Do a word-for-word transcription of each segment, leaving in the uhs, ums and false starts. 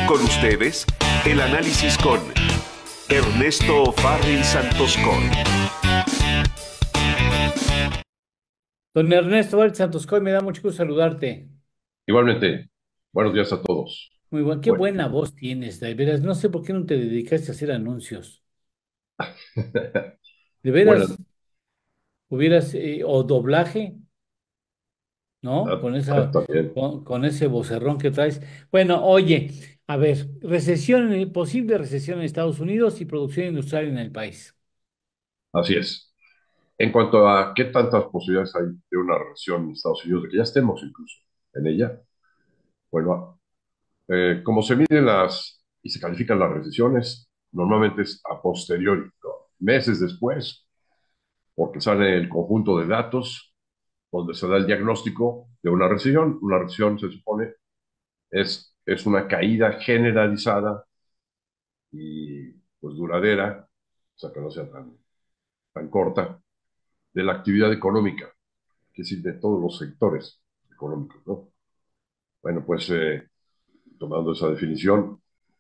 con ustedes, el análisis con Ernesto Farril Santos Coy. Don Ernesto Valls Santos Coy, me da mucho gusto saludarte. Igualmente, buenos días a todos. Muy buen, qué Bueno, buena voz tienes, de veras. No sé por qué no te dedicaste a hacer anuncios. De bueno, veras, hubieras, eh, o doblaje, ¿no? ah, Con ah, esa, también, con, con ese vocerrón que traes. Bueno, oye, a ver, recesión, en- posible recesión en Estados Unidos y producción industrial en el país. así es. En cuanto a qué tantas posibilidades hay de una recesión en Estados Unidos, de que ya estemos incluso en ella, bueno, eh, como se miden las y se califican las recesiones, normalmente es a posteriori, ¿no? Meses después, porque sale el conjunto de datos donde se da el diagnóstico de una recesión. Una recesión se supone es, es una caída generalizada y pues duradera, o sea que no sea tan, tan corta, de la actividad económica, que es decir, de todos los sectores económicos, ¿no? Bueno, pues eh, tomando esa definición,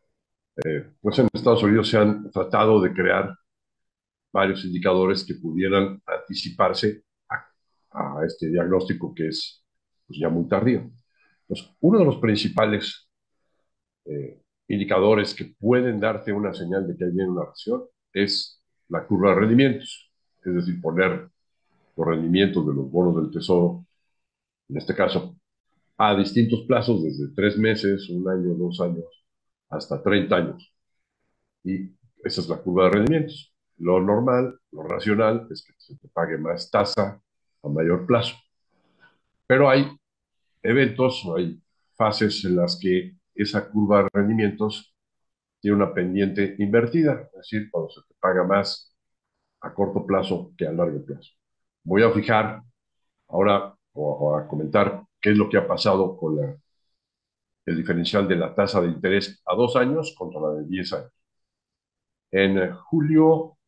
pues en Estados Unidos se han tratado de crear varios indicadores que pudieran anticiparse a, a este diagnóstico que es pues, ya muy tardío. Entonces, uno de los principales eh, indicadores que pueden darte una señal de que hay bien una recesión es la curva de rendimientos, es decir, poner los rendimientos de los bonos del tesoro, en este caso, a distintos plazos, desde tres meses, un año, dos años, hasta treinta años. Y esa es la curva de rendimientos. Lo normal, lo racional, es que se te pague más tasa a mayor plazo. Pero hay eventos o hay fases en las que esa curva de rendimientos tiene una pendiente invertida, es decir, cuando se te paga más a corto plazo que a largo plazo. Voy a fijar ahora o, o a comentar qué es lo que ha pasado con la, el diferencial de la tasa de interés a dos años contra la de diez años. En eh, julio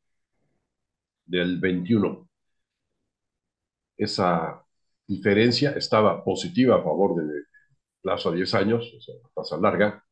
del veintiuno, esa diferencia estaba positiva a favor del plazo a diez años, o sea, la tasa larga,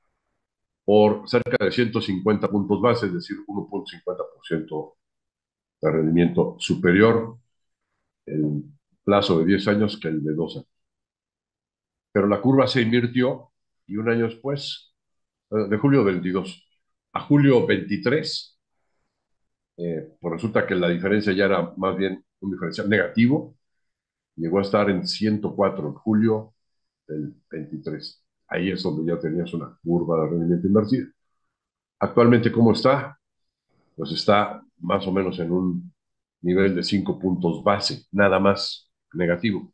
por cerca de ciento cincuenta puntos base, es decir, uno punto cincuenta por ciento de rendimiento superior el plazo de diez años que el de dos años. Pero la curva se invirtió y un año después, eh, de julio veintidós a julio veintitrés, eh, pues resulta que la diferencia ya era más bien un diferencial negativo, llegó a estar en ciento cuatro en julio del veintitrés. Ahí es donde ya tenías una curva de rendimiento invertida. Actualmente, ¿cómo está? Pues está más o menos en un nivel de cinco puntos base, nada más negativo.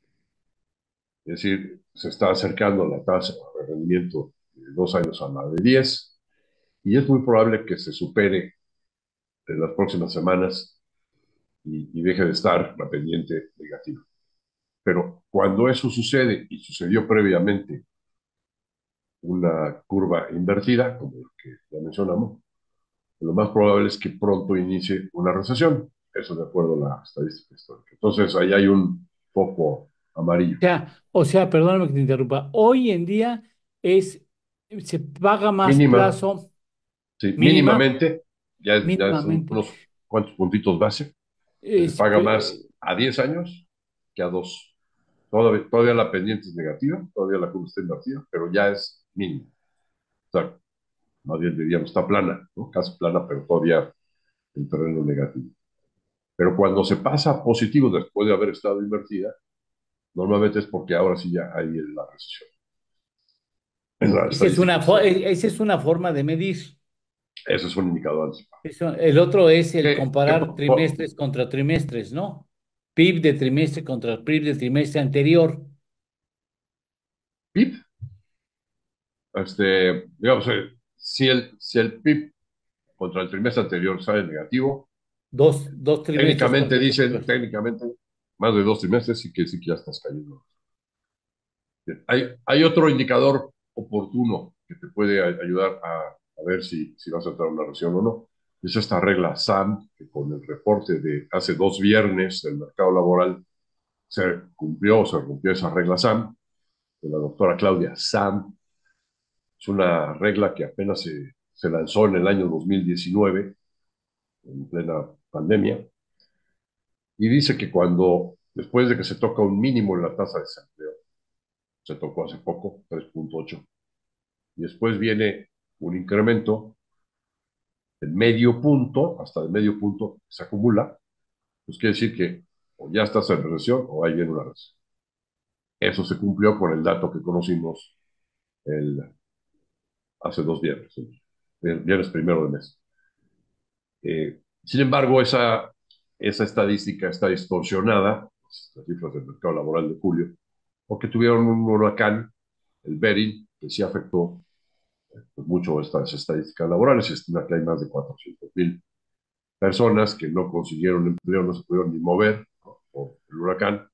Es decir, se está acercando la tasa de rendimiento de dos años a la de diez y es muy probable que se supere en las próximas semanas y, y deje de estar la pendiente negativa. Pero cuando eso sucede y sucedió previamente una curva invertida, como la que ya mencionamos, lo más probable es que pronto inicie una recesión. Eso de acuerdo a la estadística histórica. Entonces, ahí hay un foco amarillo. O sea, o sea, perdóname que te interrumpa. Hoy en día es, se paga más Mínima, plazo sí, mínima, mínimamente, ya, es- ya son mínimamente. unos cuantos puntitos base, que se Es, paga pe- más a diez años que a dos. Todavía, todavía la pendiente es negativa, todavía la curva está invertida, pero ya es mínima. O sea, más bien diríamos, está plana, ¿no? Casi plana, pero todavía en terreno negativo. Pero cuando se pasa a positivo después de haber estado invertida, normalmente es porque ahora sí ya hay la recesión en la esa es estadística una, fo- histórica. e- esa es una forma de medir. Eso es un indicador anticipado. Eso- el otro es el Que, que comparar po- po- trimestres contra trimestres, ¿no? P I B de trimestre contra P I B del trimestre anterior. P I B, este, digamos, eh, si el, si el P I B contra el trimestre anterior sale negativo, Dos, dos trimestres técnicamente dicen, consecutivos. técnicamente, más de dos trimestres sí que sí que ya estás cayendo. Hay, hay otro indicador oportuno que te puede a- ayudar a, a ver si, si vas a entrar en una recesión o no. Es esta regla S A M, que con el reporte de hace dos viernes del mercado laboral se cumplió, se cumplió esa regla S A M, de la doctora Claudia Sam, Es una regla que apenas se, se lanzó en el año dos mil diecinueve, en plena pandemia, y dice que cuando, después de que se toca un mínimo en la tasa de desempleo, se tocó hace poco, tres punto ocho, y después viene un incremento del medio punto, hasta el medio punto se acumula, pues quiere decir que o ya estás en recesión o ahí viene una recesión. Eso se cumplió con el dato que conocimos el, hace dos viernes, el viernes primero de mes. Eh, sin embargo, esa, esa estadística está distorsionada, las cifras del mercado laboral de julio, porque tuvieron un huracán, el Beryl, que sí afectó pues, mucho estas estadísticas laborales. Se estima que hay más de cuatrocientas mil personas que no consiguieron empleo, no se pudieron ni mover, ¿no?, por el huracán.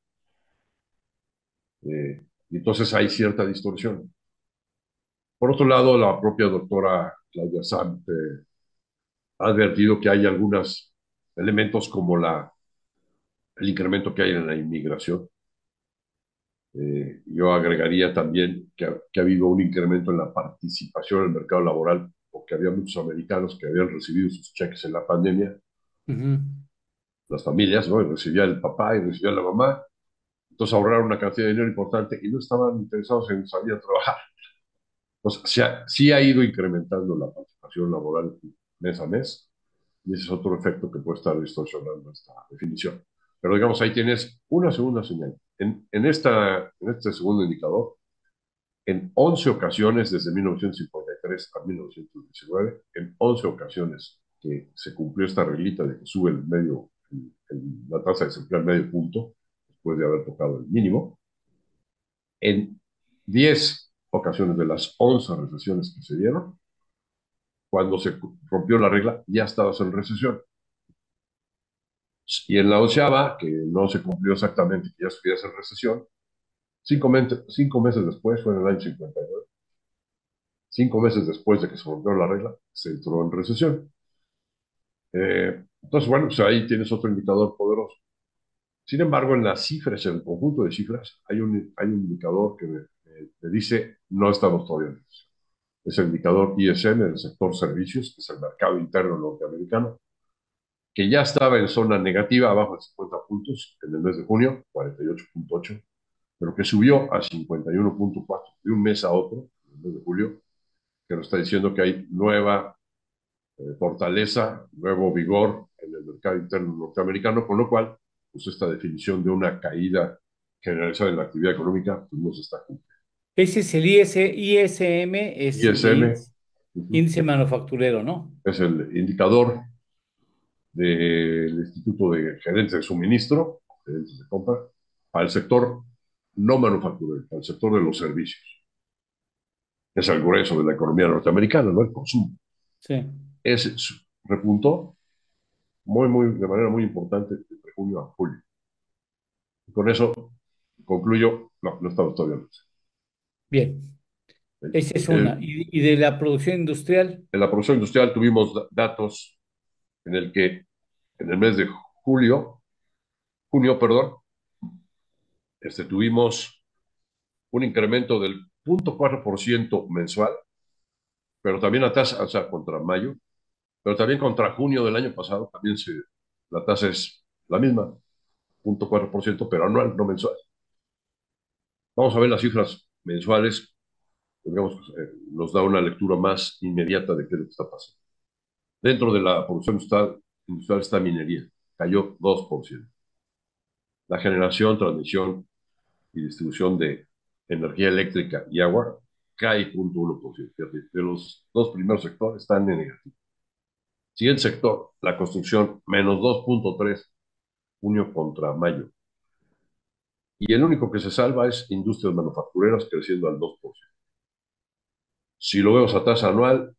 Eh, y entonces hay cierta distorsión. Por otro lado, la propia doctora Claudia Sant eh, ha advertido que hay algunos elementos como la, el incremento que hay en la inmigración. Eh, yo agregaría también que ha, que ha habido un incremento en la participación en el mercado laboral, porque había muchos americanos que habían recibido sus cheques en la pandemia, Ujú. las familias, ¿no? Y recibía el papá y recibía la mamá, entonces ahorraron una cantidad de dinero importante y no estaban interesados en salir a trabajar. Entonces, sí ha, sí ha ido incrementando la participación laboral mes a mes, y ese es otro efecto que puede estar distorsionando esta definición. Pero digamos, ahí tienes una segunda señal. En, en, esta, en este segundo indicador, en once ocasiones, desde mil novecientos cincuenta y tres a mil novecientos diecinueve, en once ocasiones que se cumplió esta reglita de que sube el medio, el, el, la tasa de desempleo al medio punto, después de haber tocado el mínimo, en diez ocasiones de las once recesiones que se dieron, cuando se rompió la regla, ya estabas en recesión. Y en la onceava, que no se cumplió exactamente, que ya estuvieras en recesión, cinco, cinco meses después, fue en el año cincuenta y nueve, cinco meses después de que se rompió la regla, se entró en recesión. Eh, entonces, bueno, pues ahí tienes otro indicador poderoso. Sin embargo, en las cifras, en el conjunto de cifras, hay un, hay un indicador que me, me, me dice no estamos todavía en recesión. Es el indicador I S M del sector servicios, que es el mercado interno norteamericano, que ya estaba en zona negativa, abajo de cincuenta puntos en el mes de junio, cuarenta y ocho punto ocho, pero que subió a cincuenta y uno punto cuatro de un mes a otro, en el mes de julio, que nos está diciendo que hay nueva eh, fortaleza, nuevo vigor en el mercado interno norteamericano, con lo cual, pues esta definición de una caída generalizada en la actividad económica, pues no se está cumpliendo. Ese es el I S, I S M, es el de I S M índice, uh-huh, índice manufacturero, ¿no? es el indicador del Instituto de Gerentes de Suministro, gerentes de compra, para el sector no manufacturero, para el sector de los servicios. Es el grueso de la economía norteamericana, ¿no? El consumo. Sí. Ese repuntó muy, muy, de manera muy importante de junio a julio. Y con eso concluyo, no, no estamos todavía. Bien, esa es una. El, ¿Y, y de la producción industrial? en la producción industrial tuvimos datos en el que en el mes de julio, junio, perdón, este, tuvimos un incremento del cero punto cuatro por ciento mensual, pero también la tasa, o sea, contra mayo, pero también contra junio del año pasado, también se, la tasa es la misma, cero punto cuatro por ciento, pero anual, no mensual. Vamos a ver las cifras mensuales, digamos, eh, nos da una lectura más inmediata de qué es lo que está pasando. Dentro de la producción industrial, industrial está minería, cayó dos por ciento. La generación, transmisión y distribución de energía eléctrica y agua cae cero punto uno por ciento. De los dos primeros sectores están en negativo. Siguiente sector, la construcción, menos dos punto tres, junio contra mayo. Y el único que se salva es industrias manufactureras, creciendo al dos por ciento. Si lo vemos a tasa anual,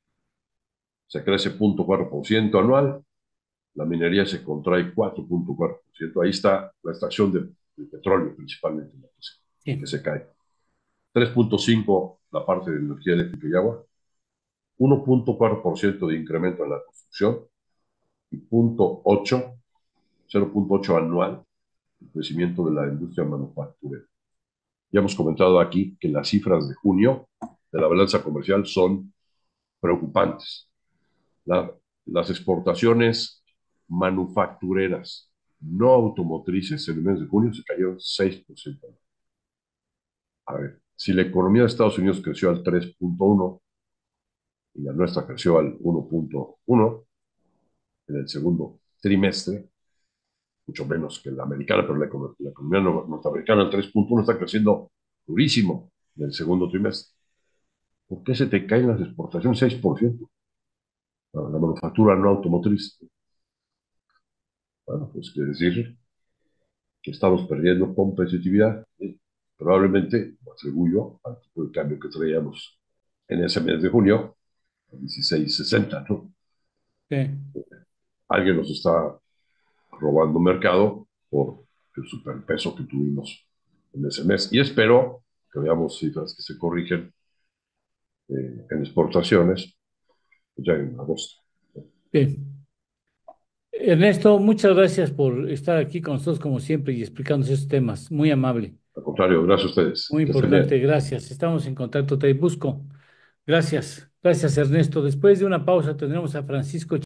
se crece cero punto cuatro por ciento anual, la minería se contrae cuatro punto cuatro por ciento. Ahí está la extracción de, de petróleo principalmente, la que se, Sí. que se cae. tres punto cinco la parte de energía eléctrica y agua, uno punto cuatro por ciento de incremento en la construcción y cero punto ocho, cero punto ocho anual el crecimiento de la industria manufacturera. Ya hemos comentado aquí que las cifras de junio de la balanza comercial son preocupantes. La- las exportaciones manufactureras no automotrices en el mes de junio se cayeron seis por ciento. A ver, si la economía de Estados Unidos creció al tres punto uno y la nuestra creció al uno punto uno en el segundo trimestre, mucho menos que la americana, pero la, econo- la economía no- norteamericana al tres punto uno está creciendo durísimo en el segundo trimestre. ¿Por qué se te caen las exportaciones seis por ciento? La, la manufactura no automotriz. Bueno, pues quiere decir que estamos perdiendo competitividad. ¿Sí? Probablemente lo atribuyo al tipo de cambio que traíamos en ese mes de junio, dieciséis sesenta, ¿no? Sí. Alguien nos está robando mercado por el superpeso que tuvimos en ese mes. Y espero que veamos cifras que se corrigen eh, en exportaciones ya en agosto. Bien. Ernesto, muchas gracias por estar aquí con nosotros como siempre y explicarnos esos temas. Muy amable, Al contrario, gracias a ustedes. muy Que estén bien. importante. Gracias. Estamos en contacto. Te busco. Gracias. Gracias, Ernesto. Después de una pausa tendremos a Francisco.